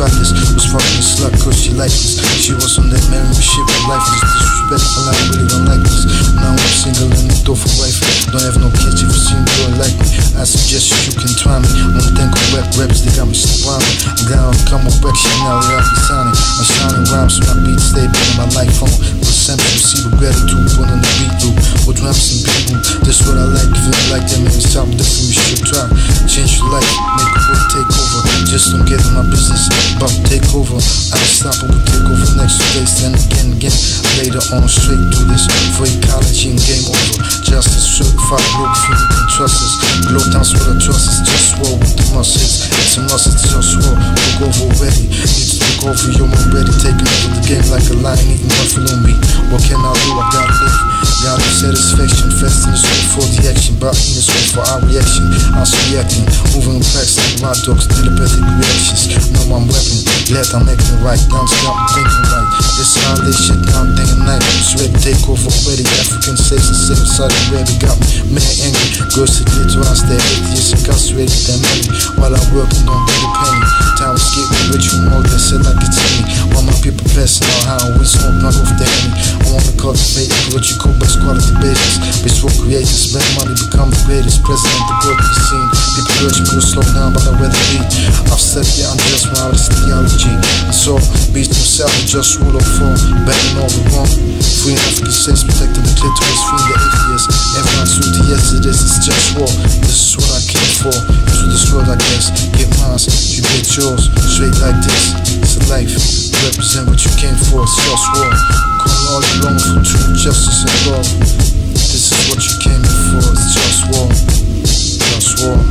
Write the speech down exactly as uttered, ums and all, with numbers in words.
practice. Was fucking a slut cause she liked this. She was on that married shit with life is disrespectful. I really don't like this. Now I'm single and the door for wife. Don't have no kids if you see me boy like me. I suggest you can try me. Wanna think of rap raps, they got me surrounded. I'm down, come on back, shit now that I be signing. My shining rhymes, my beats stay in my life phone. Percent receive gratitude, put on the beat loop. With rhymes and people, that's what I like. If you don't like that, maybe something different you should try. Change your life, make it work, take over. Just don't get in my business, about to take over. I don't stop, I will take over next two days, then again, again. Later on, straight through this. For ecology and game over. Justice, certified, Globalfirm, you can trust us. Glow dance with a trust, it's just war with the muscles. It's a must, it's just war. Look over already, need to look over, yo, I'm ready. Taking over the game like a lion, eating buffalo meat. What can I do? I gotta live. Gotta satisfaction, fast in the street for the action. But in the street for our reaction. I was reacting, moving packs like my dogs, telepathic reactions. Know I'm weapon, glad I'm acting right. Down to I'm thinking right. This how they shit down day and night. It's ready to take over already. African states and civil side already got me mad angry. Girls to get to us, they're atheists incarcerated, they're money. While I'm working on getting penny. Time to get with you more than said like it's me. While my people passing out how we smoke, knock off the enemy. I wanna cultivate what you call best quality basis. Bespoke creators, spend money, become the greatest. President, the world of the scene. People urge me to slow down, but I'd rather be. I've said, yeah, I'm just my artist theology. And so, beast himself, just rule of four. Betting all we want. Free African states, protecting the clitoris, free the atheists. Everyone's with the yes, it is, it's just war. This is what I came for. Into this world, I guess. Get mine, you get yours. Straight like this, it's a life. Represent what you came for, it's just war. Call all along for truth, justice, and love. This is what you came here for, it's just war. Just war.